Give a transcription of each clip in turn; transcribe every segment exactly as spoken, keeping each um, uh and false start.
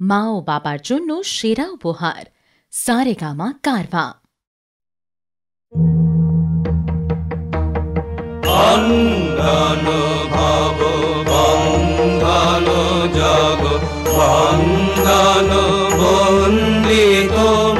মা ও বাবার জন্য সেরা উপহার সারেগামা কারভা। বন্ধন ভব বন্ধন জগ বন্ধন বন্দিত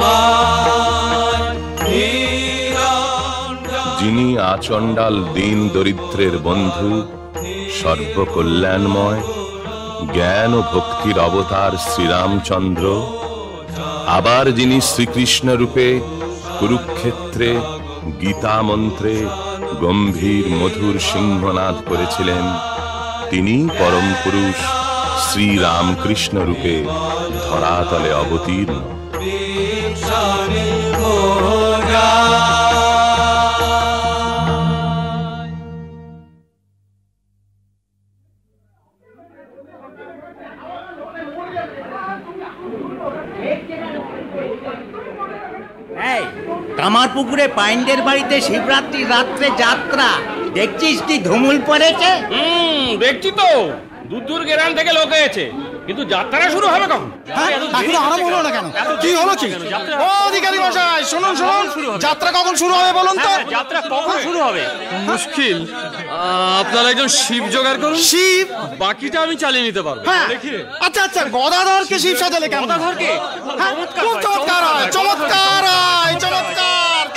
যিনি আচণ্ডাল দীন দরিদ্রের বন্ধু, সর্বকল্যাণময়, জ্ঞান ও ভক্তির অবতার শ্রীরামচন্দ্র, আবার যিনি শ্রীকৃষ্ণ রূপে কুরুক্ষেত্রে গীতা মন্ত্রে গম্ভীর মধুর সিংহনাদ করেছিলেন, তিনি পরম পুরুষ শ্রীরামকৃষ্ণ রূপে ধরাতলে অবতীর্ণ। কামারপুকুরে পাইন্ডের বাড়িতে শিবরাত্রি রাত্রে যাত্রা দেখছিস কি ধুমুল পড়েছে? হুম, দেখছি তো, দূর দূর গ্রাম থেকে লোক হয়েছে, কিন্তু যাত্রা শুরু হবে কখন? এখনো আরম্ভ হলো না কেন? কি হলো কি? ও অধিকারী মশাই, শুনুন শুনুন, যাত্রা কখন শুরু হবে বলুন তো? যাত্রা কখন শুরু হবে? মুশকিল, আপনারা একজন শিব জোগাড় করুন। শিব? বাকিটা আমি চালিয়ে নিতে পারবো। আচ্ছা আচ্ছা, গদাধরকে শিব সাজালে কেমন? গদাধরকে খুব চমৎকার হয়, চমৎকার হয়, চমৎকার চমৎকার।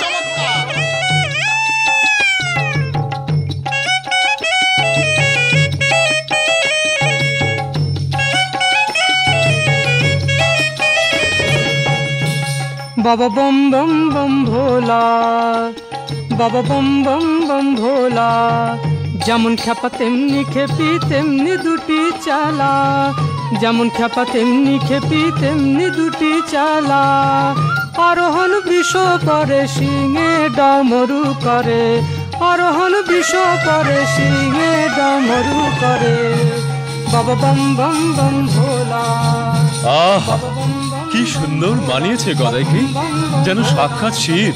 বাবা বম বম বম ভোলা, বাবা বম বম বম ভোলা, যেমন খ্যাপা তেমনি খেপি তেমনি দুটি চালা, যেমন খ্যাপা তেমনি খেপি তেমনি দুটি চালা, আরোহণ বৃষ করে সিংহে ডমরু করে, আরোহণ বৃষ করে সিংহে ডমরু করে, বাবা বম বম বম ভোলা। আহা, কি সুন্দর বানিয়েছে গদাইকে, যেন সাক্ষাৎ শিব।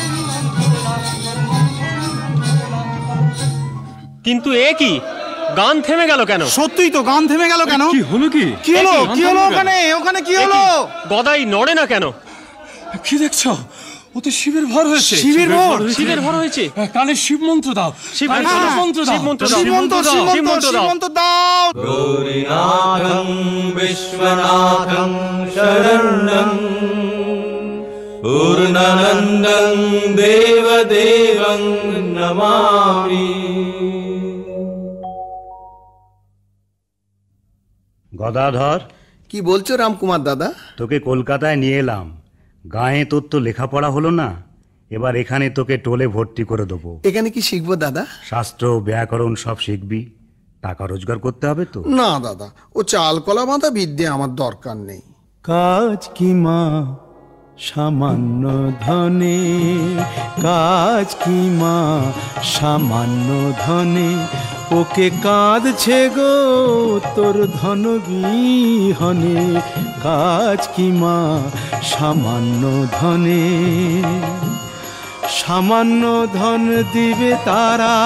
কিন্তু এ কি, গান থেমে গেল কেন? সত্যিই তো, গান থেমে গেল কেন? কি হলো কি? কি হলো কি হলো ওখানে? ওখানে কি হলো? গদাই নড়ে না কেন? কি দেখছো? ও তো শিবের ভর হয়েছে। শিবের ভর? শিবের ভর হয়েছে। কানে শিব মন্ত্র দাও, শিব মন্ত্র দাও, শিব মন্ত্র দাও, শিব মন্ত্র, শিব মন্ত্র, শিব মন্ত্র দাও। গৌরীনাথং বিশ্বনাথং শরণ্যং পূর্ণানন্দং দেবদেবং নমামি। গদাধর, কি বলছো রামকুমার দাদা? তোকে কলকাতায় নিয়ে এলাম, গায়ে তোর তো লেখাপড়া হলো না, এবার এখানে তোকে টোলে ভর্তি করে দেবো। এখানে কি শিখবো দাদা? শাস্ত্র ব্যাকরণ সব শিখবি, টাকা রোজগার করতে হবে তো। না দাদা, ও চাল কলা বাঁধা বিদ্যে আমার দরকার নেই। কাজ কি মা সামান্য ধনে, কাজ কি মা সামান্য ধনে, ওকে কাঁদছে গো তোর ধন বিহনে, কাজ কি মা সামান্য ধনে, সামান্য ধন দিবে তারা,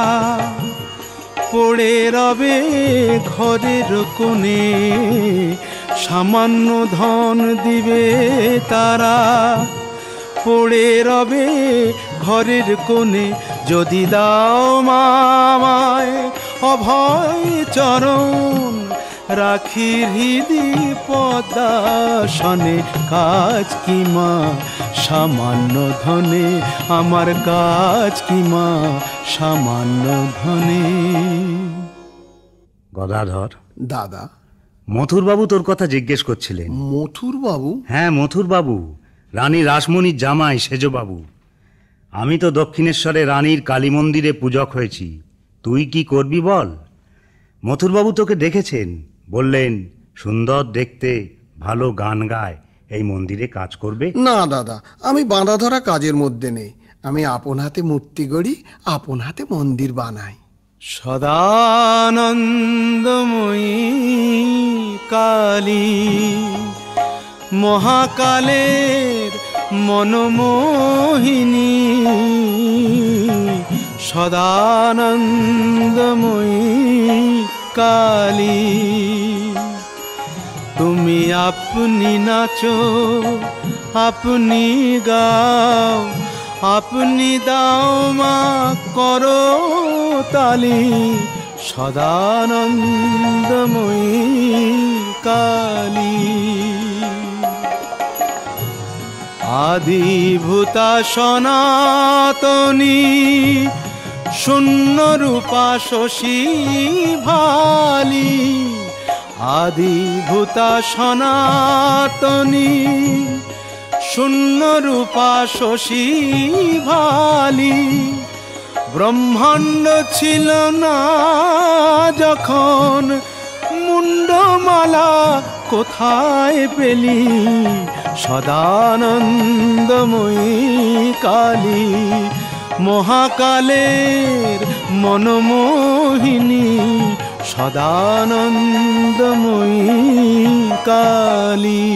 পড়ে রবে ঘরের কোণে, সামান্য ধন দিবে তারা, পড়ে রবে ঘরের কোণে, যদি দাও মামায় অভয় চরণ, রাখি হৃদি পদাসনে, কাজ কি মা সামান্য ধনে, আমার কাজ কি মা সামান্য ধনে। গদাধর দাদা, মথুরবাবু তোর কথা জিজ্ঞেস করছিলেন। মথুরবাবু? হ্যাঁ, মথুরবাবু, রানী রাসমণির জামাই সেজবাবু। আমি তো দক্ষিণেশ্বরে রানীর কালী মন্দিরে পূজক হয়েছি, তুই কি করবি বল? মথুরবাবু তোকে দেখেছেন, বললেন সুন্দর দেখতে, ভালো গান গায়, এই মন্দিরে কাজ করবে। না দাদা, আমি বাঁধা ধরা কাজের মধ্যে নেই, আমি আপন হাতে মূর্তি গড়ি, আপন হাতে মন্দির বানাই। সদানন্দময়ী কালী, মহাকালের মনমোহিনী, সদানন্দময়ী কালী, তুমি আপনি নাচো আপনি গাও আপনি দাও মা করো তালি সদানন্দময়ী কালী। আদিভূতা সনাতনী শূন্য রূপা শশী ভালি আদিভূতা সনাতনী শূন্য রূপা শশী ভালি। ব্রহ্মাণ্ড ছিল না যখন মুন্ডমালা কোথায় পেলি সদানন্দময়ী কালী। মহাকালের মনমোহিনী সদানন্দময়ী কালী।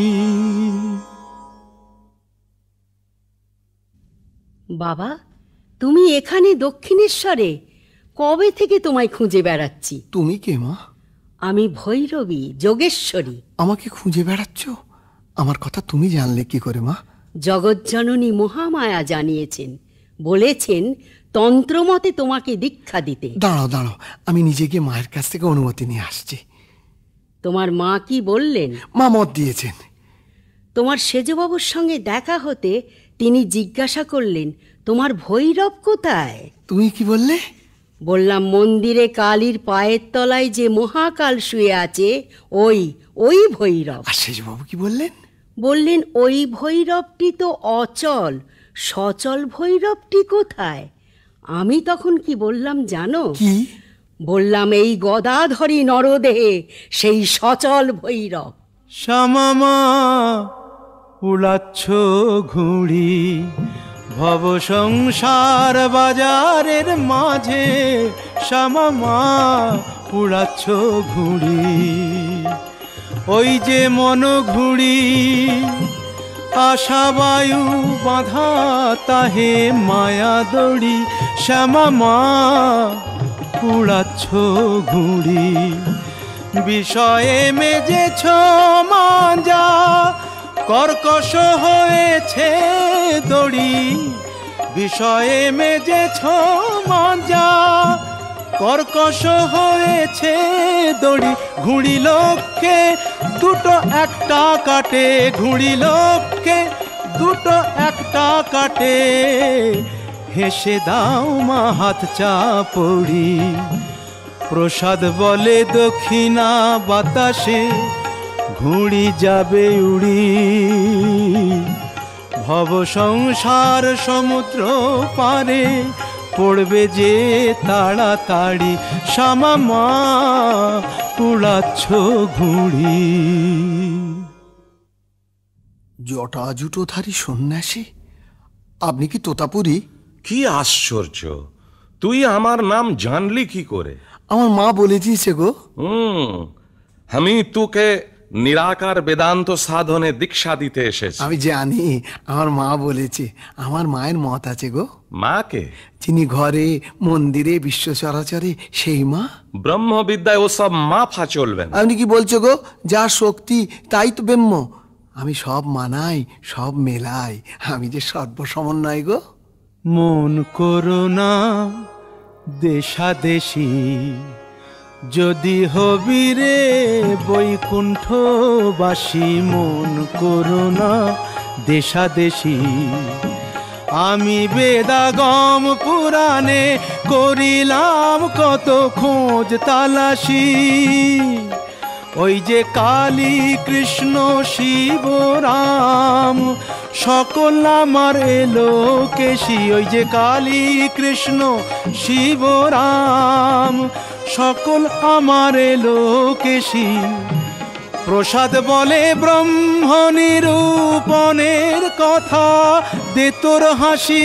বাবা, তুমি এখানে দক্ষিণেশ্বরে? কবে থেকে তোমায় খুঁজে বেড়াচ্ছি। তুমি কে মা? আমি ভৈরবী, যোগেশ্বরী। আমাকে খুঁজে বেড়াচ্ছ? আমার কথা তুমি জানলে কি করে মা? জগজ্জননী মহামায়া জানিয়েছেন, বলেছেন তন্ত্রমতে তোমাকে দীক্ষা দিতে। দাঁড়াও দাঁড়াও, আমি নিজে গিয়ে মায়ের কাছ থেকে অনুমতি নিয়ে আসছি। তোমার মা কি বললেন? মা মত দিয়েছেন। তোমার সেজবাবুর সঙ্গে দেখা হতে তিনি জিজ্ঞাসা করলেন তোমার ভৈরব কোথায়। তুমি কি বললে? বললাম মন্দিরে কালীর পায়ের তলায় যে মহাকাল শুয়ে আছে ওই ওই ভৈরব। আর সেজবাবু কি বললেন? বললেন ওই ভৈরবটি তো অচল, সচল ভৈরবটি কোথায়? আমি তখন কি বললাম জানো? কি বললাম? এই গদাধরী নরদেহে সেই সচল ভৈরব। শ্যামামা উড়াচ্ছ ঘুড়ি ভব সংসার বাজারের মাঝে, শ্যামামা উড়াচ্ছ ঘুড়ি। ওই যে মন ঘুড়ি আশা বায়ু বাঁধা তাহে মায়া দড়ি, শ্যামামা উড়াচ্ছ ঘুড়ি। বিষয়ে মেজেছ মাঞ্জা কর্কশ হয়েছে দড়ি, বিষয়ে মেজেছ মাঞ্জা কর্কশ হয়েছে দড়ি। ঘুড়ি লোককে দুটো একটা কাটে, ঘুড়ি লোককে দুটো একটা কাটে। হেসে দাও মা হাত চাপড়ি, প্রসাদ বলে দক্ষিণা বাতাসে ঘুড়ি যাবে উড়ি। ভব সংসার সমুদ্র পারে পড়বে যে তাড়াতাড়ি, শ্যামামা উড়াচ্ছ ঘুড়ি। জটা জুটোধারী সন্ন্যাসী, আপনি কি তোতাপুরি? কি আশ্চর্য, তুই আমার নাম জানলি কি করে? আমার মা বলে দিয়েছে গো। হুম, আমি তোকে নিরাকার বেদান্ত সাধনে দীক্ষা দিতে এসেছি। আমি জানি, আমার মা বলেছে। আমার মায়ের মত আছে গো। মাকে? যিনি ঘরে মন্দিরে বিশ্ব চরাচরে সেই মা। ব্রহ্মবিদ্যায় ওসব মাফা চলবে না। আপনি কি বলছো গো? যা শক্তি তাই তো ব্রহ্ম। আমি সব মানাই, সব মেলাই, আমি যে সর্বসমন্বয় গো। মন করো না দেশাদেশি, যদি হবি রে বৈকুণ্ঠবাসী। মন করো না দেশাদেশি, আমি বেদাগম পুরাণে করিলাম কত খোঁজ তালাশি। ওই যে কালী কৃষ্ণ শিব রাম সকল আমার এলো কেশি। ওই যে কালী কৃষ্ণ শিব রাম সকল আমার এলো কেশি। প্রসাদ বলে ব্রহ্ম নিরূপণের কথা দে তোর হাসি।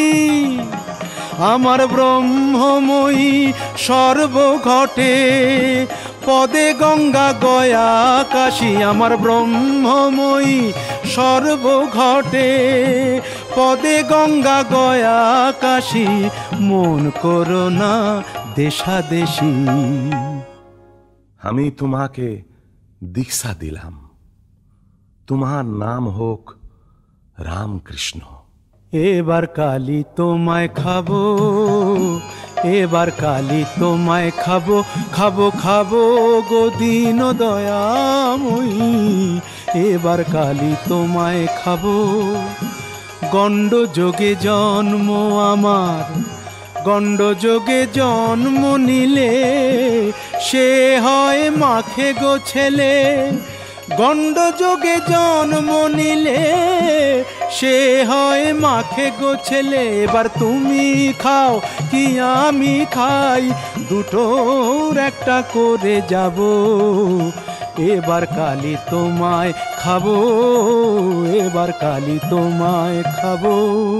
আমার ব্রহ্মময়ী সর্বঘটে পদে গঙ্গা গয়া কাশী। আমার ব্রহ্মময়ী সর্বঘটে পদে গঙ্গা গয়া কাশী। মন করো না দেশাদেশি। আমি তোমাকে दीक्षा दिलाम, तुम्हार नाम होक रामकृष्ण। এবার কালি তোমায় খাবো, এবার কালি তোমায় খাবো, খাবো খাবো গো দীন দয়াময়ী, এবার কালি তোমায় খাবো। গণ্ড যোগে জন্ম আমার, গণ্ড যোগে জন্ম নিলে সে হয় মাখে গো ছেলে, গণ্ড যোগে জন্ম নিলে সে হয় মাখে গো ছেলে। এবার তুমি খাও কি আমি খাই, দুটোর একটা করে যাব, এবার কালি তোমায় খাবো, এবার কালি তোমায় খাবো।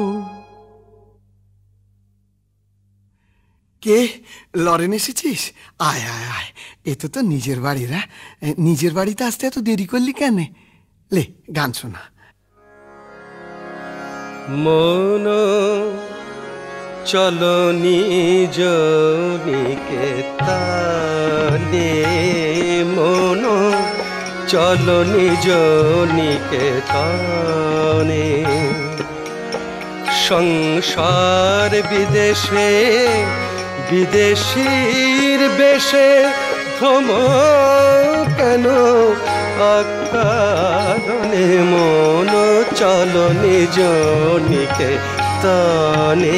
কে লরেন এসেছিস? আয় আয় আয়, এ তো তো নিজের বাড়ি রা, নিজের বাড়িতে আসতে এত দেরি করলি কেন? লে গান শোনা। মন চলো নিজ নিকেতনে, মন চলো নিজ নিকেতনে, সংসার বিদেশে বিদেশীর বেশে ভ্রম কেন অকারণে, মন চলো নিজ নিকেতনে।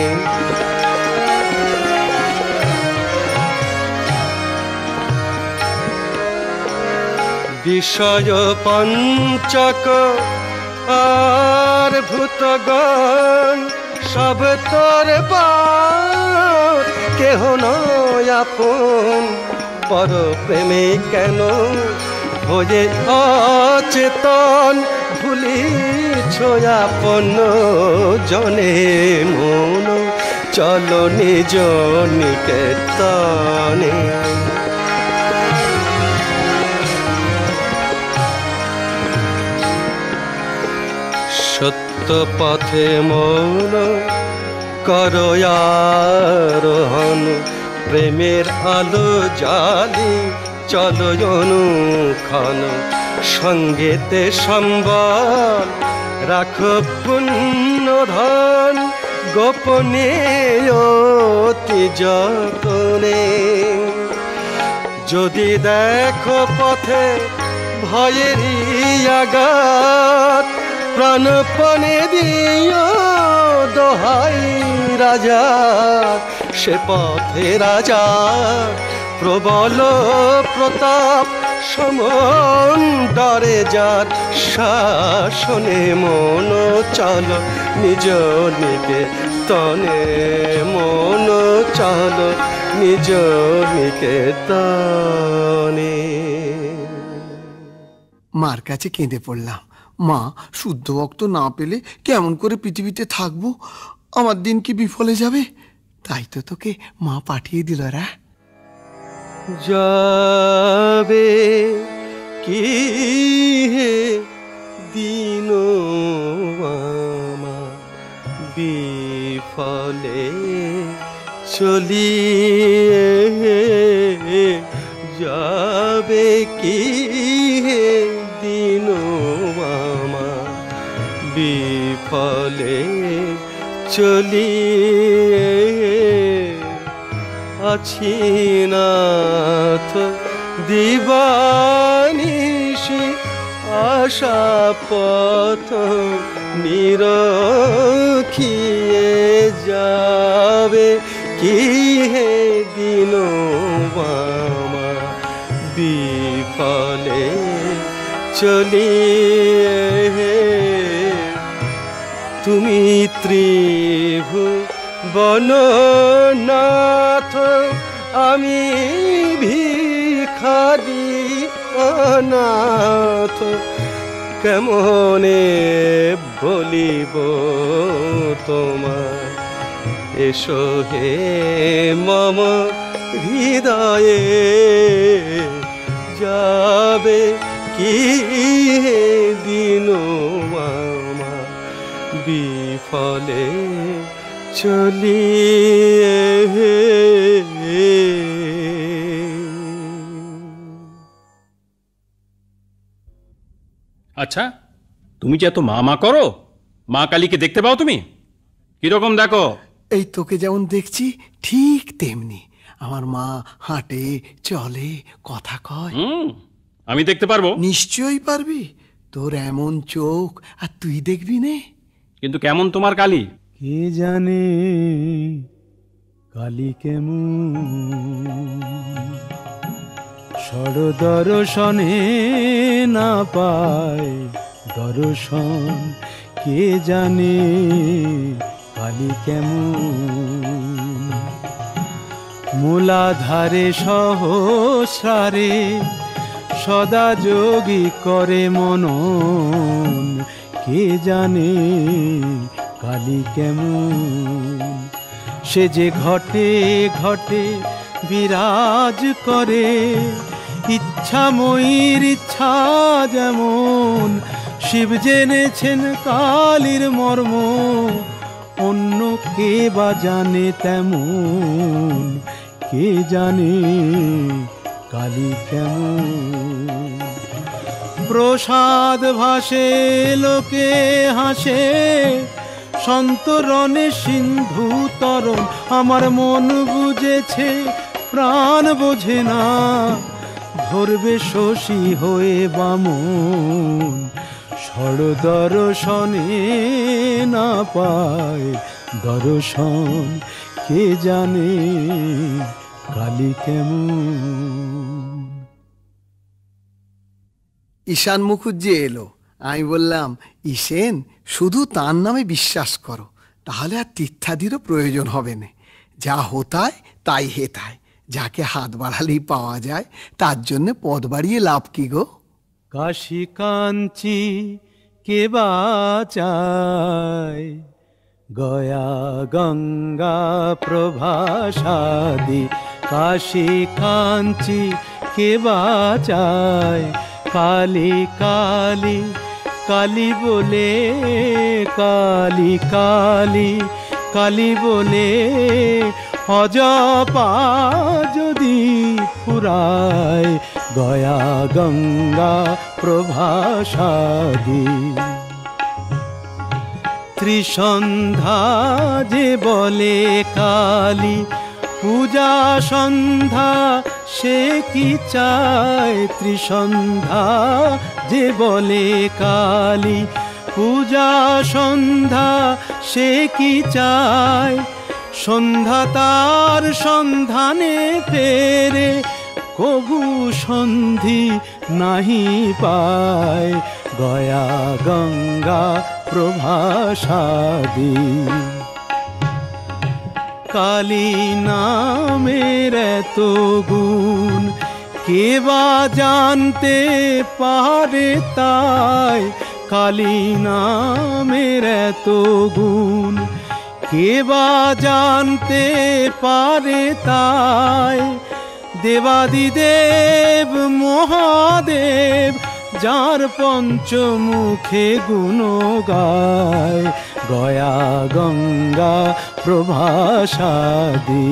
বিষয় পঞ্চক আর ভূতগণ সব তোর বার, কেহ নয় আপন, পর প্রেমে কেন হয়ে অচেতন, ভুলিছ আপন জনে, মন চলো নিজ নিকেতনে। সত্য পথে মন করো আরোহণ, প্রেমের আলো জালি চলো অনুক্ষণ, সঙ্গেতে সম্বল রাখো পুণ্য ধন, গোপনে অতি যতনে। যদি দেখো পথে ভয়েরই আঘাত, প্রাণপণে দিও দোহাই রাজা, সে পথে রাজা প্রবল প্রতাপ, সমন ডরে যার শাসনে, মন চলো নিজ নিকেতনে, মন চলো নিজ নিকেতনে। মার কাছে কেঁদে পড়লাম, মা শুদ্ধ ভক্ত না পেলে কেমন করে পৃথিবীতে থাকবো, আমার দিন কি বিফলে যাবে? তাই তো তোকে মা পাঠিয়ে দিল রা। যাবে কি হে দিন আমার বিফলে চলিয়ে, যাবে কি হে দিন আমার বিফলে চলিয়ে, আছি নাথ দিবানিশি আশা পথ নিরখিয়ে, যাবে কি হে দিন আমার বিফলে চলিয়ে। তুমি ত্রিভুবননাথ, আমি ভিখারি অনাথ, কেমনে বলিব তোমার, এসো হে মম হৃদয়ে, যাবে কি হে দিন আমার বিফলে চলিয়ে। আচ্ছা, তুমি যে এত মা মা করো, মা কালীকে দেখতে পাও তুমি? কিরকম দেখো? এই তোকে যেমন দেখছি ঠিক তেমনি আমার মা হাঁটে, চলে, কথা কয়। হুম, আমি দেখতে পারবো? নিশ্চয়ই পারবি, তোর এমন চোখ, আর তুই দেখবি নে। কিন্তু কেমন তোমার কালী? কে জানে কালী কেমন, সর দর্শনে না পায় দর্শন, কে জানে কালী কেমন। মূলাধারে সহস্রারে সদা যোগী করে মনন, কে জানে কালী কেমন। সে যে ঘটে ঘটে বিরাজ করে, ইচ্ছাময়ীর ইচ্ছা যেমন, শিব জেনেছেন কালীর মর্ম, অন্য কে বা জানে তেমন, কে জানে কালী কেমন। প্রসাদ ভাসে লোকে হাসে, সন্তরণে সিন্ধু তরণ, আমার মন বুঝেছে প্রাণ বোঝে না, ধরবে শশী হয়ে বামন, সর দর্শনে না পায় দর্শন, কে জানে কালী কেমন। ঈশান মুখুজ্জি এলো, আমি বললাম ঈশেন শুধু তার নামে বিশ্বাস করো, তাহলে আর তীর্থাদিরও প্রয়োজন হবে না। যা হোতায় তাই হেতায়, যাকে হাত বাড়ালেই পাওয়া যায়, তার জন্য পদ বাড়িয়ে লাভ কি গো। কাশী কাঞ্চি কে বাঁচায়, গয়া গঙ্গা প্রভাসাদি, কাশী কাঞ্চি কে বাঁচায়, কালী কালী কালী বলে, কালী কালী কালী বলে, অজপা যদি ফুরায়, গয়া গঙ্গা প্রভাসাদি। ত্রিসন্ধ্যা যে বলে কালী, পূজা সন্ধ্যা সে কি চায়, ত্রিসন্ধ্যা যে বলে কালী, পূজা সন্ধ্যা সে কি চায়, সন্ধ্যা তার সন্ধানে ফেরে, কবু সন্ধি নাহি পায়, গয়া গঙ্গা প্রভাসাদি। কালী নামের এত গুণ, কে বা জানতে পারে তাই, কালী নামের এত গুণ, কে বা জানতে পারে তাই, দেবাদিদেব মহাদেব যার পঞ্চমুখে গুণ গায়, গয়া গঙ্গা প্রভাসাদি।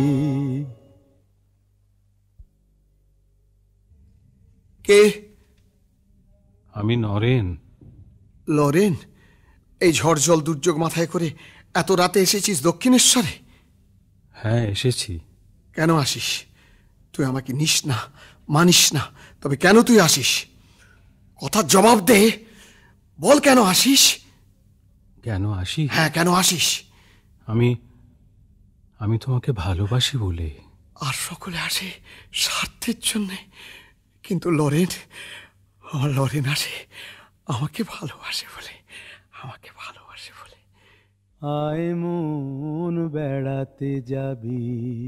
কে? আমি নরেন। লরেন, এই ঝড় জল দুর্যোগ মাথায় করে এত রাতে এসেছিস দক্ষিণেশ্বরে? হ্যাঁ এসেছি। কেন আসিস? তুই আমাকে নিস না, মানিস না, তবে কেন তুই আসিস? কথার জবাব দে, বল কেন আসিস? কেন আসি? হ্যাঁ, কেন আসিস? আমি আমি তোমাকে ভালোবাসি বলে। আর সকলে আসে স্বার্থের জন্যে, কিন্তু লরেন, আমার লরেন আসে আমাকে ভালোবাসে বলে, আমাকে ভালোবাসে বলে। আয় মন বেড়াতে যাবি,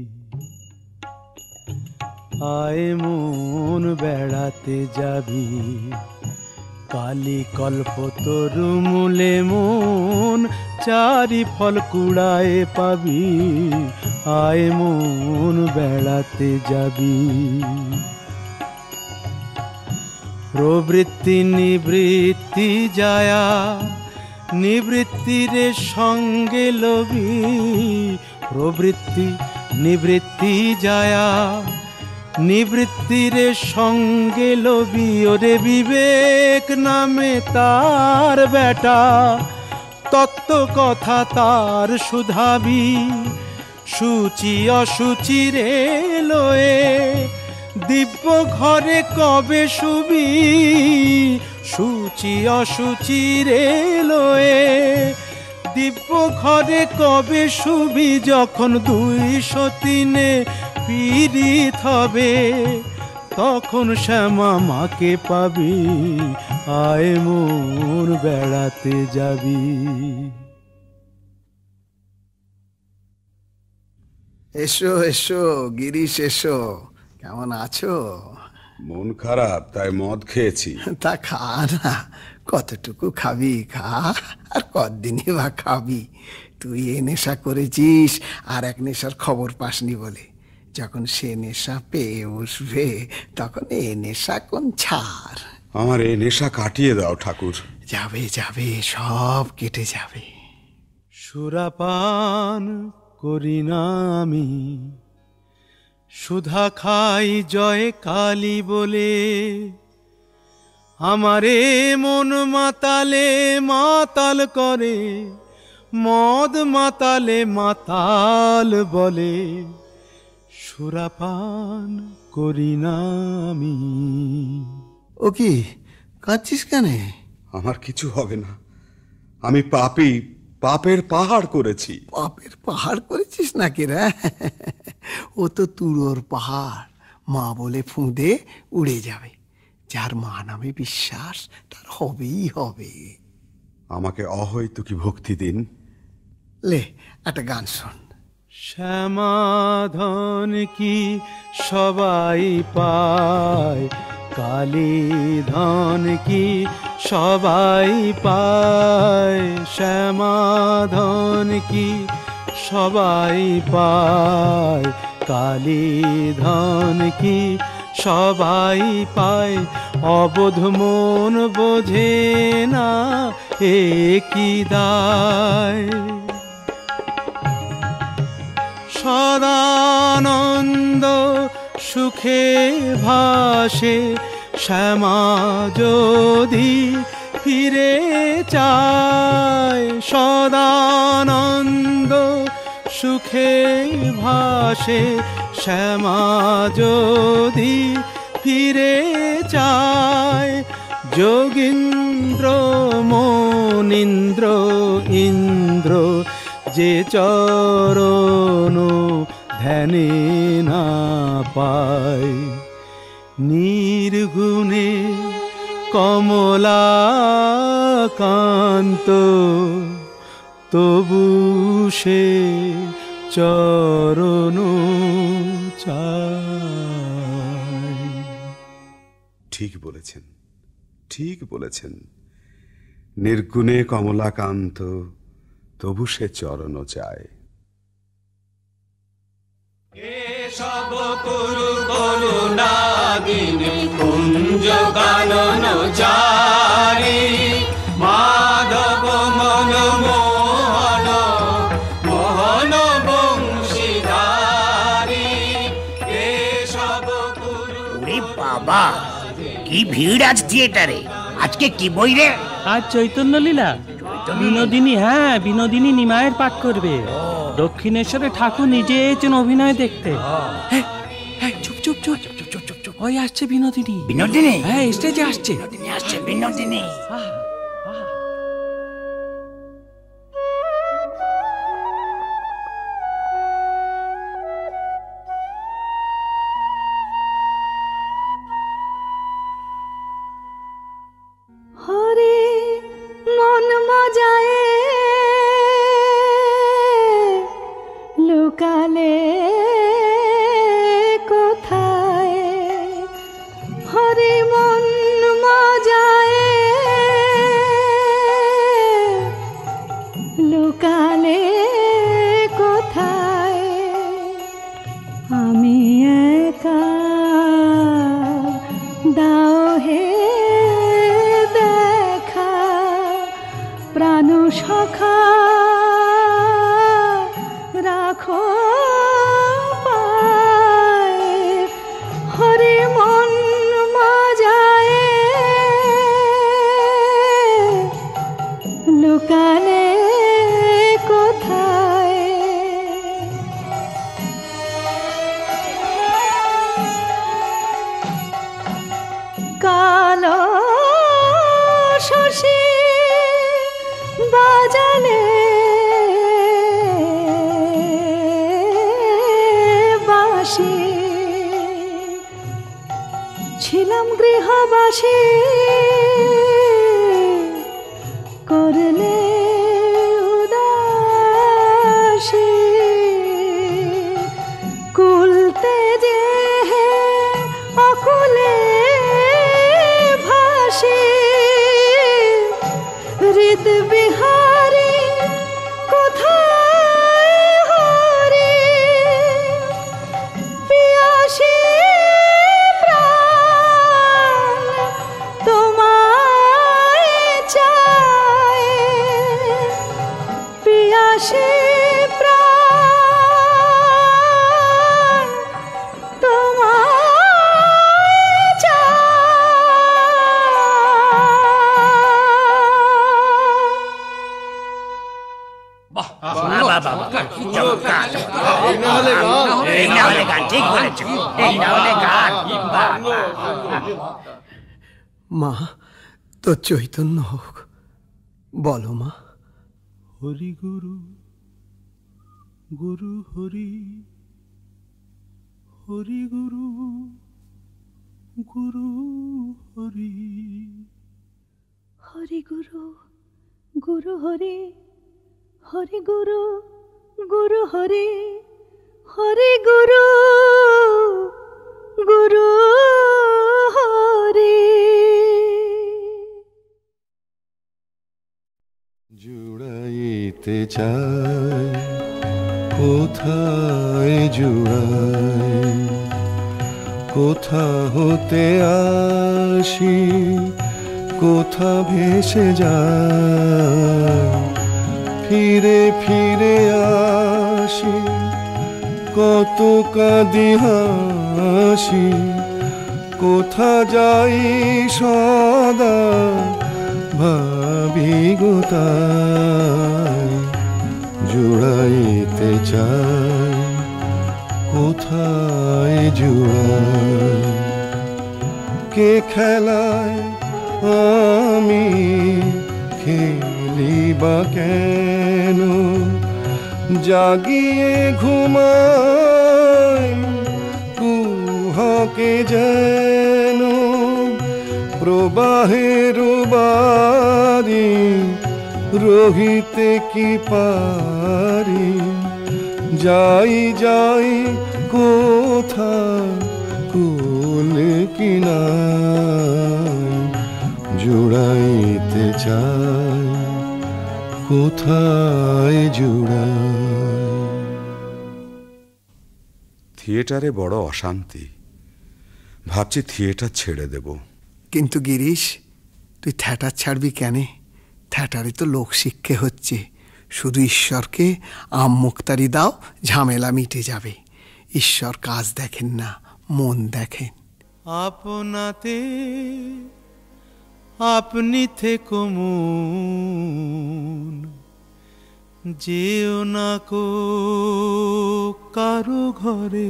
আয় মন বেড়াতে যাবি, কালী কল্পতরু মূলে মন চারি ফল কুড়ায় পাবি, আয় মন বেড়াতে যাবি। প্রবৃত্তি নিবৃত্তি যায়া, নিবৃত্তির সঙ্গে লবি, প্রবৃত্তি নিবৃত্তি যায়া, নিবৃত্তিরে সঙ্গে লবিও রে বিবেক নামে তার বেটা, তত্ত্ব কথা তার সুধাবি, সূচি অসুচি রে লয়ে, দিব্য ঘরে কবে শুবি, সূচি অসুচি রে লয়ে, দিব্য ঘরে কবে শুবি, যখন দুইশো তিনে পীড়িত হবে, তখন শ্যামা মাকে পাবি, আয় মন বেড়াতে যাবি। এসো এসো গিরিশ, এসো, কেমন আছো? মন খারাপ তাই মদ খেয়েছি। তা খা না, কতটুকু খাবি খা, আর কতদিনই বা খাবি। তুই এ নেশা করেছিস আর এক নেশার খবর পাসনি বলে, যখন সে নেশা পেয়ে বসবে তখন এ নেশা কোন ছাড়। আমার এই নেশা কাটিয়ে দাও ঠাকুর। যাবে যাবে, সব কেটে যাবে। সুরাপান করি না আমি, সুধা খাই জয় কালী বলে, আমারে মন মাতালে মাতাল করে, মদ মাতালে মাতাল বলে, সুরাপান করি না আমি। ও কি কাঁদছিস কেন? আমার কিছু হবে না, আমি পাপী, পাপের পাহাড় করেছি। পাপের পাহাড় করেছিস নাকি রে? ও তো তুলোর পাহাড়, মা বলে ফুঁদে উড়ে যাবে। যার মা নামে বিশ্বাস তার হবেই হবে। আমাকে অহৈতুকী ভক্তি দিন। লে একটা গান শোন। শ্যামাধন কি সবাই পায়, কালী ধন কি সবাই পায়, শ্যামাধন কি সবাই পায়, কালী ধন কি সবাই পায়, অবোধ মন বোঝে না এ কি দায়। সদানন্দ সুখে ভাসে শ্যামা যদি ফিরে চায়, সদানন্দ সুখে ভাসে শ্যামা যদি ফিরে চায়, যোগীন্দ্র মনীন্দ্র ইন্দ্র যে চরণ ধ্যানে না পায়, নির্গুণে কমলাকান্ত তবু সে চরণ চায়। ঠিক বলেছেন, ঠিক বলেছেন। নির্গুণে কমলাকান্ত তবু সে চরণ চায়। সব করু করুণা দিনে কুঞ্জ কানন চারি, মাধব মন মোহন মোহন বংশীধারী, এ সব করু। ওরে বাবা, কি ভিড় আজ থিয়েটারে! আজকে কি বই রে? আজ চৈতন্য লীলা। বিনোদিনী, হ্যাঁ বিনোদিনী নিমায়ের পাঠ করবে। দক্ষিণেশ্বরে ঠাকুর নিজে এসেছেন অভিনয় দেখতে। চুপ চুপ চুপ চুপ চুপ চুপ চুপ, ওই আসছে বিনোদিনী। বিনোদিনী? হ্যাঁ স্টেজে আসছে। বিনোদিনী আসছে, বিনোদিনী। হরে মন মজায় লুকালে কোথায়, হরে মন মজায় ভাসে করলে উদাসী কুলতে যে অকুলে ভাসে হৃদ বিহারী কোথায় হরে পিয়াসী প্রাণ তোমায় চায় পিয়াসী প্রাণ তোমায় মা তো চৈতন্য হোক, বলো মা। হরি গুরু গুরু হরি হরি গুরু গুরু হরি হরি গুরু গুরু হরি হরি গুরু গুরু হরি হরি গুরু গুরু হরি। জুড়াইতে চাই কোথায় জুড়াই, কোথা হতে আসি কোথা ভেসে যায়, ফিরে ফিরে আসি কত কাঁদি হাসি, কোথা যাই সদা ভাবি গোতাই। জুড়াইতে চাই কোথায় জুড়াই, কে খেলায় আমি খেলি বা কেন, জাগিয়ে ঘুমাই কুহকে যেন, প্রবাহের বারি রহিতে কি পারি, যাই যাই কোথা কুল কিনাই। জুড়াইতে চাই কোথায় জুড়াই। থিয়েটারে বড় অশান্তি, ভাবছি থিয়েটার ছেড়ে দেব। কিন্তু গিরিশ, তুই থিয়েটার ছাড়বি কেন? থিয়েটারে তো লোক শিক্ষে হচ্ছে। শুধু ঈশ্বরকে আম মুক্তারি দাও, ঝামেলা মিটে যাবে। ঈশ্বর কাজ দেখেন না, মন দেখেন। আপনাতে আপনি থেকো মন, যেও না কো কারো ঘরে,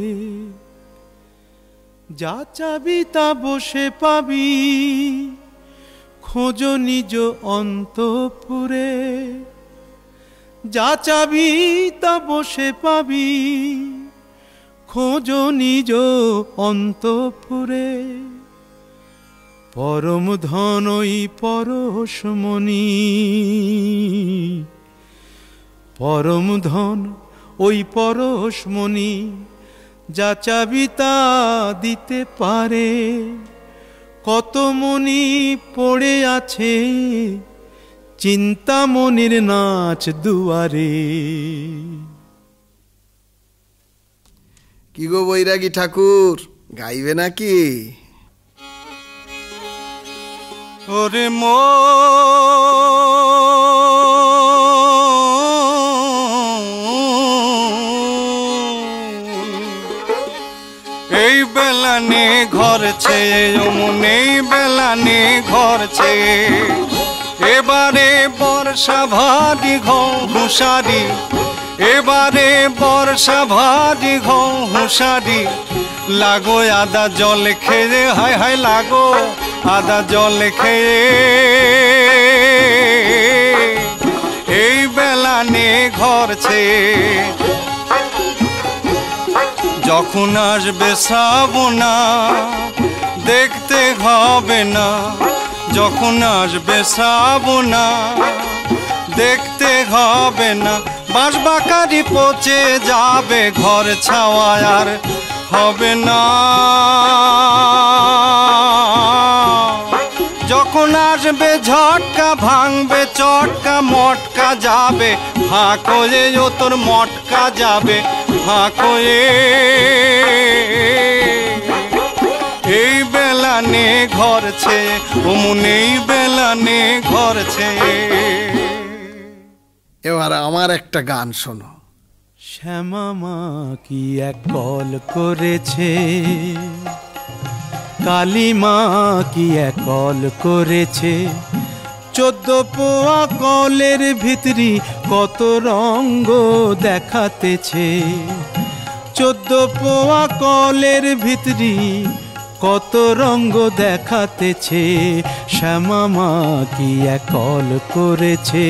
যা চাবি তা বসে পাবি, খোঁজো নিজ অন্তঃপুরে। যা চাবি তা বসে পাবি, খোঁজো নিজ অন্তঃপুরে। পরম ধনই পরশমণি, পরম ধন ওই পরশমণি, যা চাবি তা দিতে পারে। কত মণি পড়ে আছে চিন্তামণির নাচ দুয়ারে। কি গো বৈরাগী ঠাকুর, গাইবে নাকি? ওরে মো এই বেলানে ঘর ছেয়ে যমুন, এই বেলানে ঘর ছেয়ে, এবারে বর্ষা ভারি ঘুষারি, এবারে বর্ষা ভারি ঘুষারি। লাগো আদা জল খেয়ে, হায় হায় লাগো আদা জল খেয়ে। এই বেলানে ঘর ছেয়ে, যখন আসবে শ্রাবণা, দেখতে হবে না যখন আসবে শ্রাবণা, দেখতে হবে না বাঁশবাকারি পচে যাবে, ঘর ছাওয়া আর হবে না। যখন আসবে ঝটকা ভাঙবে চটকা, মটকা যাবে ফাঁক হয়ে, ও তোর মটকা যাবে ফাঁক হয়ে। এই বেলা নে ঘর ছেয়ে অমন এই বেলা নে ঘর ছেয়ে। এবার আমার একটা গান শোনো। শ্যামা মা কি এক কল করেছে, কালী মা কি এক কল করেছে, চোদ্দ পোয়া কলের ভিতরি কত রঙ্গ দেখাতেছে, চোদ্দ পোয়া কলের ভিতরি কত রঙ্গ দেখাতেছে, শ্যামা মা কি এক কল করেছে।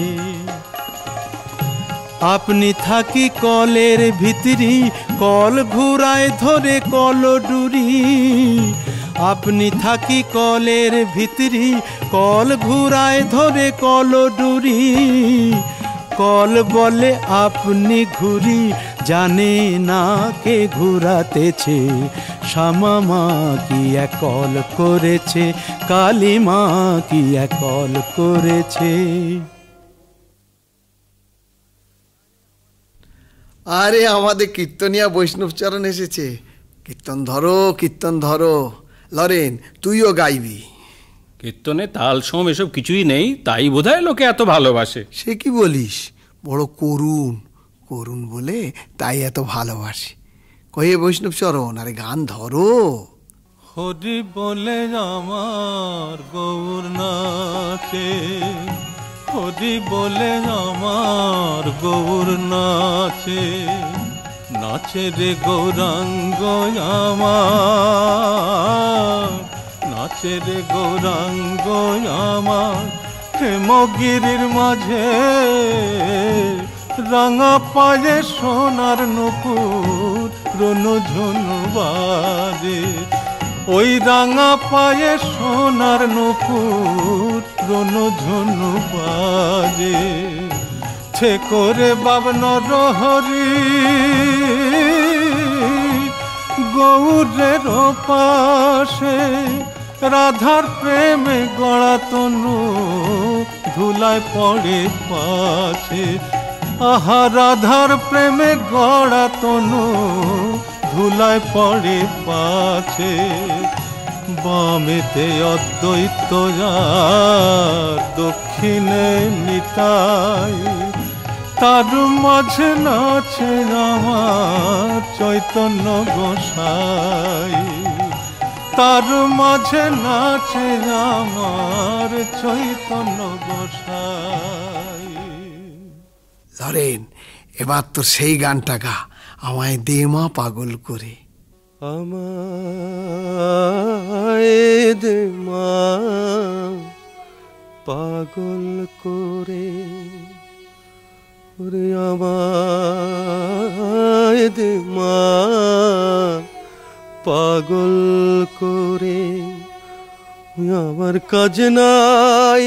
আপনি থাকি কলের ভিতরি কল ঘুরায় ধরে কল ডুরি, আপনি থাকি কলের ভিতরি কল ঘুরায় ধরে কল ডুরি, কল বলে আপনি ঘুরি জানে না কে ঘুরাতেছে, শ্যামা মা কি এক কল করেছে, কালী মা কি এক কল করেছে। আরে আমাদের কীর্তনিয়া বৈষ্ণবচরণ এসেছে, কীর্তন ধরো কীর্তন ধরো। লরেন তুইও গাইবি। কীর্তনে তাল সোম এসব কিছুই নেই, তাই বোধহয় লোকে এত ভালোবাসে। সে কি বলিস, বড় করুণ করুণ বলে তাই এত ভালোবাসে। কয়ে বৈষ্ণবচরণ আরে গান ধরো। হরি বলে আমার গৌর নাচে, হরি বলে আমার গৌর নাচে, নাচে রে গৌরাঙ্গ আমার, নাচে রে গৌরাঙ্গ আমার, হেমগিরির মাঝে রাঙা পায়ে সোনার নুপুর রনু ঝুনু বাজে, ওই রাঙা পায়ে সোনার নুপুর রনু ঝুনু বাজে, ছে করে বাবন রহরি গৌরের পাশে, রাধার প্রেমে গড়া তনু ধুলায় পড়ে পাছে, আহা রাধার প্রেমে গড়া তনু ধুলায় পড়ে পাছে, বামেতে অদ্বৈত আর দক্ষিণে নিতাই, তার মাঝে নাচে আমার চৈতন্য গোসাই, তার মাঝে নাচে আমার চৈতন্য গোসাই। লরেন এবার তো সেই গানটা গা, আমায় দে মা পাগল করে। আমায় দে মা পাগল করে, ওরে আমায় দে মা পাগল করে, আমার কাজ নাই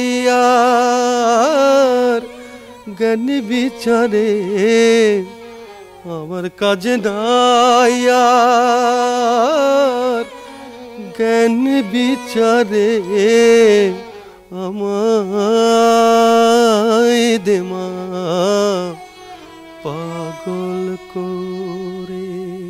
আর জ্ঞান বিচারে, আমার কাজ নাই আর জ্ঞান বিচারে, আমায় দে মা পাগল করে।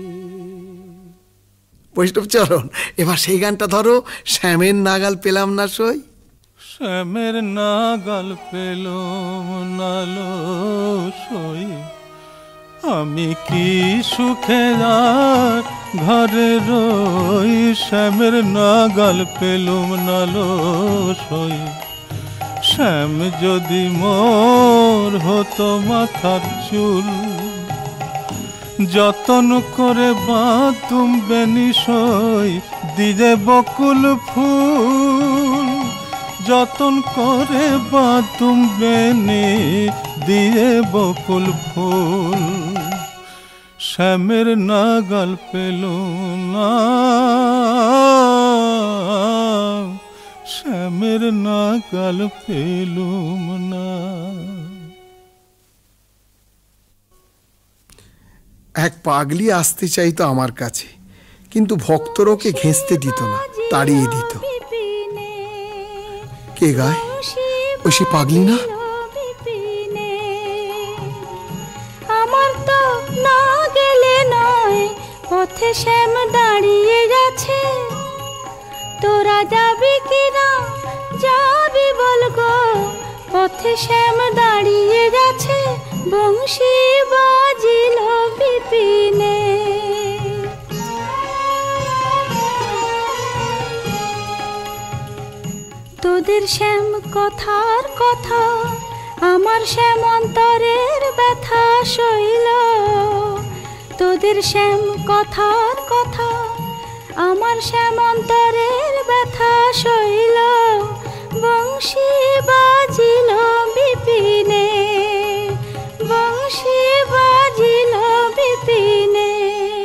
বৈষ্ণবচরণ এবার সেই গানটা ধরো, শ্যামের নাগাল পেলাম না সই। শ্যামের নাগাল পেলাম নালো সই, আমি কি সুখে আর ঘরে রই, শ্যামের নাগাল পেলুম নালো সই, শ্যাম যদি মোর হতো মাথার চুল, যতন করে বাঁধুম বেনি সই, দিলে বকুল ফুল, যতন করে বাঁধুম বেনি দিয়ে বকুল ফুল, শ্যামের নাগাল পেলুম না শ্যামের নাগাল পেলুম না। এক পাগলি আসতে চাইতো আমার কাছে, কিন্তু ভক্তরা ওকে ঘেঁষতে দিত না, তাড়িয়ে দিত। কে গায়? ওই সে পাগলি না? আমার তো না গেলে নয়, পথে শ্যাম দাঁড়িয়ে গেছে। তোরা যাবি কিনা যাবি বল গো, পথে শ্যাম দাঁড়িয়ে গেছে। বংশী বাজিল বিপিনে। তোদের শ্যাম কথার কথা, আমার শ্যাম অন্তরের ব্যথা সইল। তোদের শ্যাম কথার কথা, আমার শ্যাম অন্তরের ব্যথা সইল। বংশী বাজিল বিপিনে, বংশী বাজিল বিপিনে।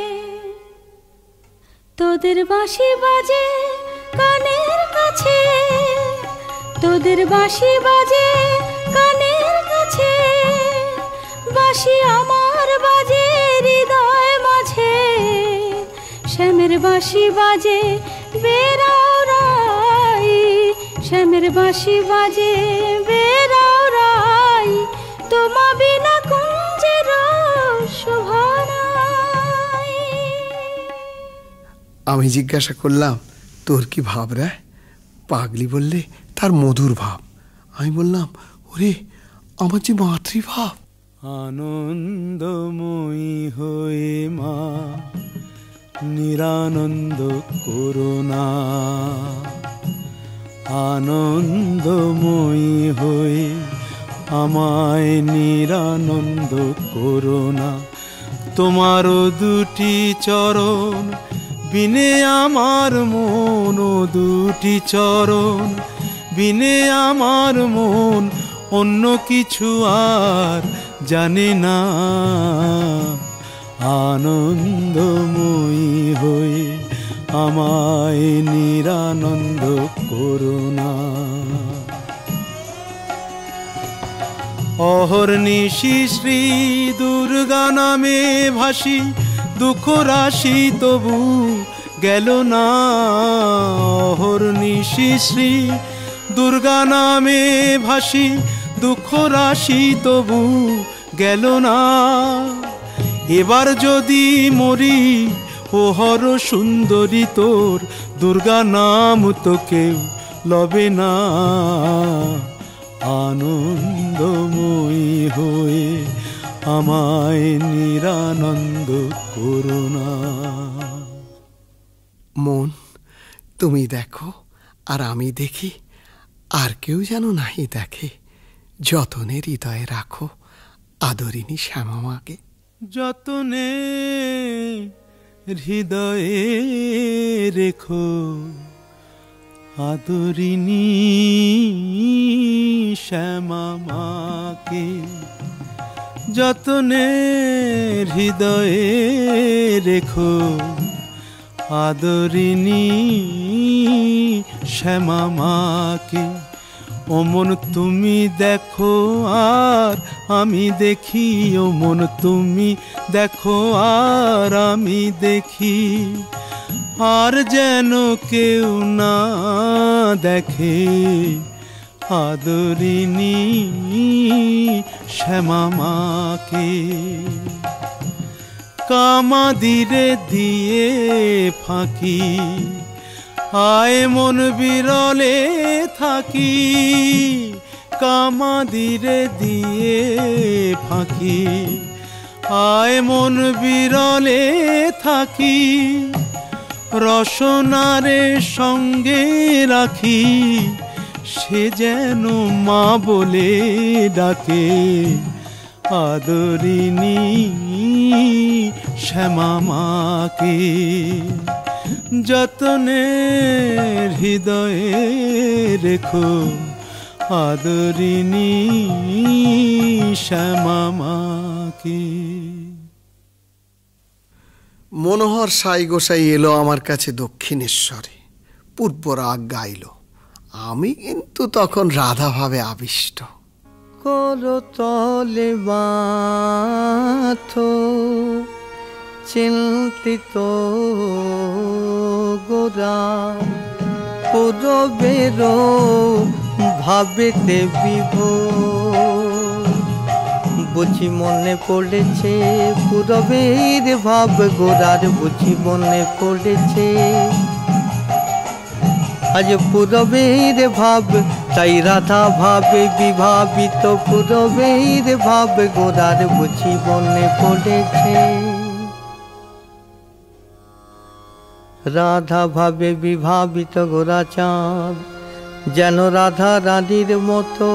তোদের বাঁশি বাজে কানের কাছে, তোদের বাঁশি বাজে কানের কাছে। বাঁশি আমার বাজে হৃদয় মাঝে, শ্যামের বাঁশি বাজে বেরাও রাই। শ্যামের বাঁশি বাজে বেরাও রাই, তোমা বিনা কুঞ্জের শোভা নাই। আমি জিজ্ঞাসা করলাম, তোর কি ভাব রে? পাগলি বললে তার মধুর ভাব। আমি বললাম, ওরে আমার যে মাতৃভাব। আনন্দময়ী হয়ে মা নিরানন্দ করুণা, আনন্দময়ী হয়ে আমায় নিরানন্দ করুণা। তোমারও দুটি চরণ বিনে আমার মন, দুটি চরণ বিনে আমার মন অন্য কিছু আর জানে না। আনন্দময়ী হয়ে আমায় নিরানন্দ করুণা। অহর্নিশি শ্রী দুর্গা নামে ভাসি, দুঃখ রাশি তবু গেল না। অহর্নিশি শ্রী দুর্গা নামে ভাসি, দুঃখ রাশি তবু গেল না। এবার যদি মরি ও হর সুন্দরী, তোর দুর্গা নাম তো কেউ লবে না। আনন্দময়ী হয়ে আমায় নিরানন্দ করুণা। মন, তুমি দেখো আর আমি দেখি, আর কেউ যেন নাহি দেখে। যতনে হৃদয়ে রাখো আদরিনী শ্যামামাকে। যতনে হৃদয়ে রেখো আদরিনী শ্যামামাকে। যতনে হৃদয়ে রেখো আদরিনী শ্যামামাকে। ও মন তুমি দেখো আর আমি দেখি, ও মন তুমি দেখো আর আমি দেখি। আর যেন কেউ না দেখে আদরিনী শ্যামামাকে। কামাদিরে দিয়ে ফাঁকি, আয় মন বিরলে থাকি। কামাদিরে দিয়ে ফাঁকি, আয় মন বিরলে থাকি। রসনারে সঙ্গে রাখি, সে যেন মা বলে ডাকে আদরিনী শ্যামামাকে। যতনে হৃদয়ে রেখো আদরিনী শ্যামামাকে। মনোহর সাই গোসাই এলো আমার কাছে দক্ষিণেশ্বরে। পূর্বরাগ গাইল। আমি কিন্তু তখন রাধাভাবে আবিষ্ট। করতলে মাথো চিন্তিত গোরা পূরবের ভাবেতে বিভোর, বুঝি মনে পড়েছে পূরবের ভাব গোরার, বুঝি মনে পড়েছে আজ পূরবের ভাব, তাই রাধা ভাবে বিভাবিত পূরবের ভাব গোরার, বুঝি মনে পড়েছে। রাধা ভাবে বিভাবিত গোরা চাঁদ যেন রাধা রানীর মতো,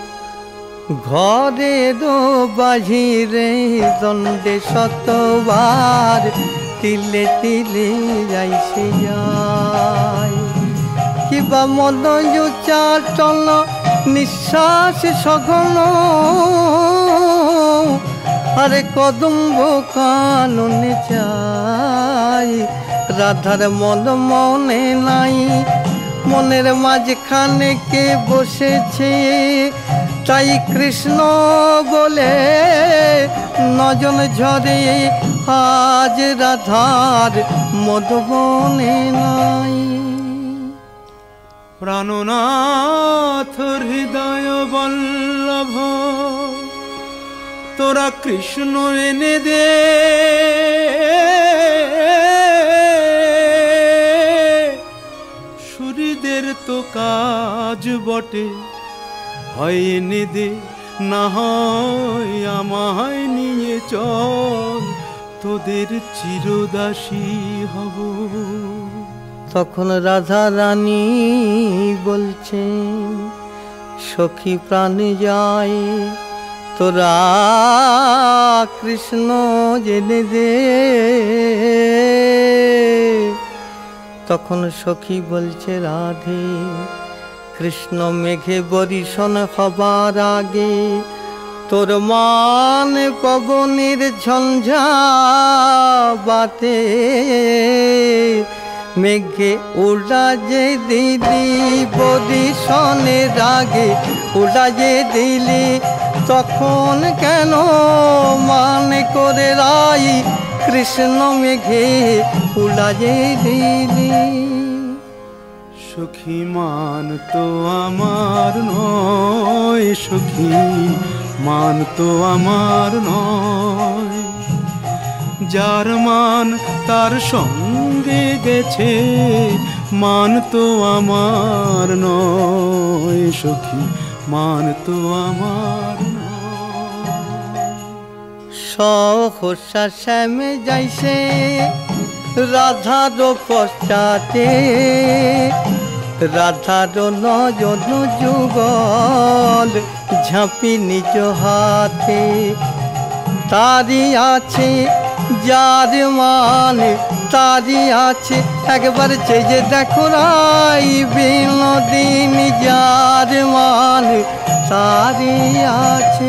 ঘরের বাহিরে দণ্ডে শতবার তিলে তিলে যাইছে যায়, কিবা মনোজ চাটন নিঃশ্বাস সঘন, আরে কদম্ব কাননে চাই, রাধার মন মনে নাই, মনের মাঝখানে কে বসেছে, তাই কৃষ্ণ বলে নজন ঝরে, আজ রাধার মন মনে নাই। প্রাণনাথ হৃদয় বল্লভ তোরা কৃষ্ণ এনে দে, সুরীদের তো কাজ বটে, হয় এনে দে না হয় আমায় নিয়ে চল, তোদের চিরদাসী হব। তখন রাধা রানী বলছেন সখী প্রাণে যায়, তোরা কৃষ্ণ জেনে দে। তখন সখী বলছে রাধে, কৃষ্ণ মেঘে বরিশন হবার আগে, তোর মান পবনের ঝঞ্ঝা বাতে, মেঘে উড়া যে দিলি বরিশনের আগে, উড়া যে দিলি তখন কেন মান করে রাই, কৃষ্ণ মেঘে উড়া যে দিলি। সখী মান তো আমার নয়, সখী মান তো আমার নয়, যার মান তার সঙ্গে গেছে, মান তো আমার নয়, সখী মান তো আমার নয়। সহসা শ্যামে যাইছে রাধার পশ্চাতে, রাধার নজন যুগল ঝাঁপি নিজ হাতে, তারি আছে যার মান তারি আছে, একবার চেয়ে দেখো রাই বিনোদিনী, যার মান তারি আছে।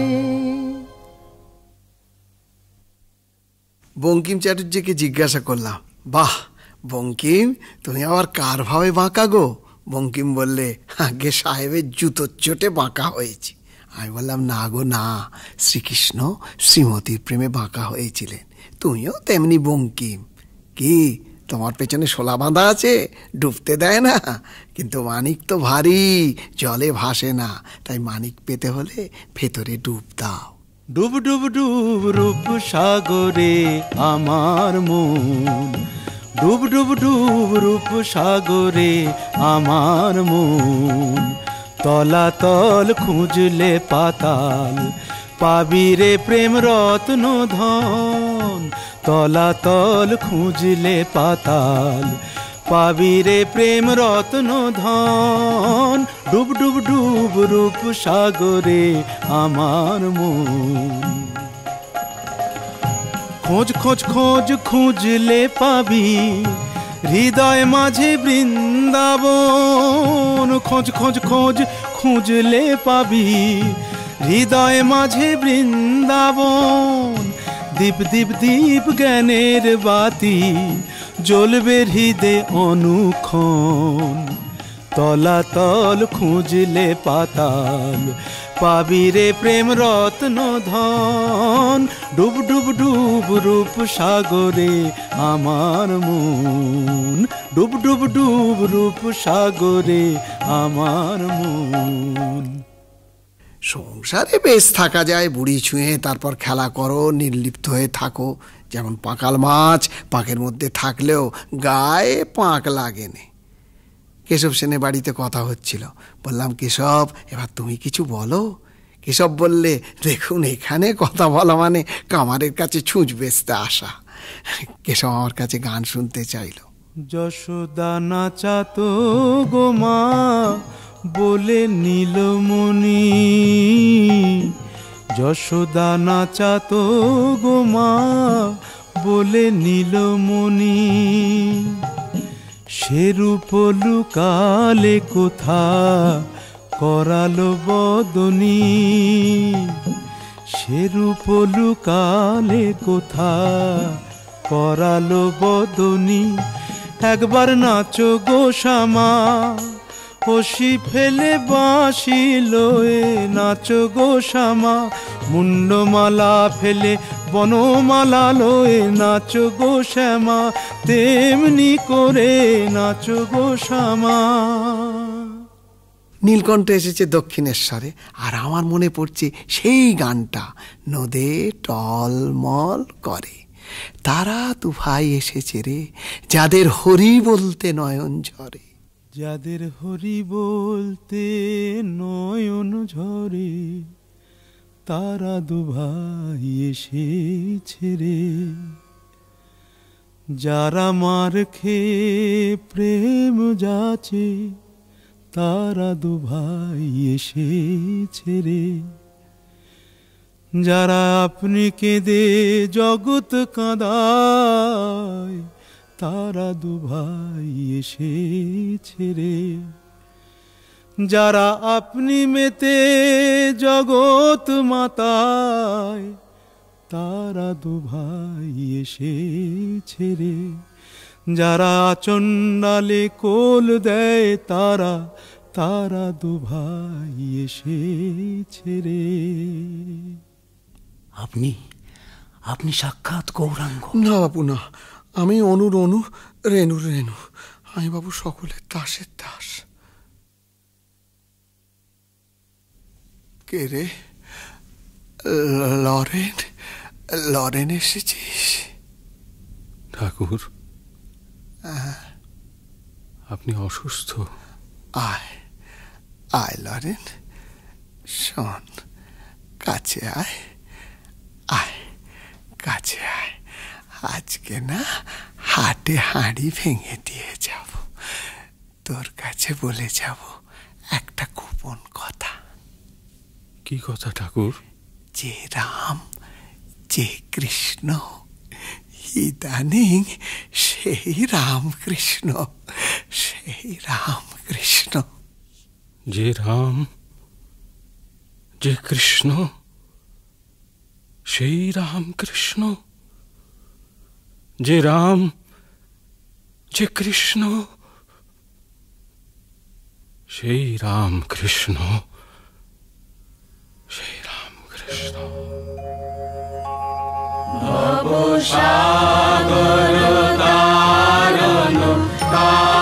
বঙ্কিম চ্যাটার্জিকে জিজ্ঞাসা করলাম, বাহ বঙ্কিম তুমি আবার কার ভাবে বাঁকা গো? বঙ্কিম বললে, আগে সাহেবের জুতোর চোটে বাঁকা হয়েছি। আমি বললাম, না গো না, শ্রীকৃষ্ণ শ্রীমতীর প্রেমে বাঁকা হয়েছিলেন, তুমিও তেমনি বঙ্কিম। কি তোমার পেছনে শোলা বাঁধা আছে, ডুবতে দেয় না? কিন্তু মানিক তো ভারী, জলে ভাসে না, তাই মানিক পেতে হলে ভেতরে ডুব দাও। ডুব ডুব ডুব রূপ সাগরে আমার মন, ডুব ডুব ডুব রূপ সাগরে আমার মন, তলাতল খুঁজলে পাতাল পাবি রে প্রেম রত্ন ধন, তলাতল খুঁজলে পাতাল পাবি রে প্রেম রত্ন ধন, ডুব ডুব ডুব রূপ সাগরে আমার মন। খোঁজ খোঁজ খোঁজ খুঁজলে পাবি হৃদয় মাঝে বৃন্দাবন, খোঁজ খোঁজ খোঁজ খুঁজলে পাবি হৃদয় মাঝে বৃন্দাবন, দীপ দীপ দীপ জ্ঞানের বাতি জ্বলবে হৃদে অনুক্ষণ। তলাতল খুঁজলে পাতাল পাবি রে প্রেম রত্ন ধন। ডুব ডুব ডুব রূপ সাগরে আমার মন, ডুব ডুব ডুব রূপ সাগরে আমার মন। সংসারে বেশ থাকা যায় বুড়ি ছুঁয়ে, তারপর খেলা করো, নির্লিপ্ত হয়ে থাকো। যেমন পাঁকাল মাছ পাঁকের মধ্যে থাকলেও গায়ে পাঁক লাগেনি। কেশব সেনের বাড়িতে কথা হচ্ছিল, বললাম কেশব এবার তুমি কিছু বলো। কেশব বললে, দেখুন এখানে কথা বলা মানে কামারের কাছে ছুঁচ বেচতে আসা। কেশব আমার কাছে গান শুনতে চাইল। যশোদা নাচাতো গো মা বলে নীলমণি, যশোদা নাচাতো গো মা বলে নীলমণি। সে রূপ লুকালে কোথা করালো বদনী, সে রূপ লুকালে কোথা করালো বদনী। একবার নাচো গো শ্যামা হসি ফেলে বাঁশি লয়ে, নাচো গো শ্যামা মুন্ডমালা ফেলে বনমালা লয়ে। নাচো গো শ্যামা তেমনি করে নাচো গো শ্যামা। নীলকণ্ঠ এসেছে দক্ষিণেশ্বরে, আর আমার মনে পড়ছে সেই গানটা, নদে টলমল করে। তারা দু ভাই এসেছে রে, যাদের হরি বলতে নয়ন ঝরে। যাদের হরি বলতে নয়ন ঝরে, তারা দু ভাই এসেছে রে। যারা মার খেয়ে প্রেম যাচে, তারা দু ভাই এসেছে রে। যারা আপনি কেঁদে জগৎ কাঁদায়, তারা দু ভাই এসেছে রে। যারা আপনি মেতে জগৎ মাতায়, তারা দু ভাই এসেছে রে। যারা চণ্ডালে কোল দেয়, তারা তারা দু ভাই এসেছে রে। আপনি আপনি সাক্ষাৎ গৌরাঙ্গ? না বাবু না, আমি অনুর অনু, রেণুর রেণু। আমি বাবু সকলের দাসের দাস। কে রে? লরেন? লরেন এসেছিস? ঠাকুর, আপনি অসুস্থ? আয় আয় লরেন, শোন, কাছে আয়, আয় কাছে আয়। আজকে না হাটে হাঁড়ি ভেঙে দিয়ে যাব, তোর কাছে বলে যাব একটা গোপন কথা। কি কথা ঠাকুর? যে রাম, যে কৃষ্ণ, ইদানিং সেই রামকৃষ্ণ, সেই রামকৃষ্ণ। যে রাম, যে কৃষ্ণ, সেই রামকৃষ্ণ। যে রাম, যে কৃষ্ণ, সেই রামকৃষ্ণ, সেই রামকৃষ্ণ। ভবসাগর তারণ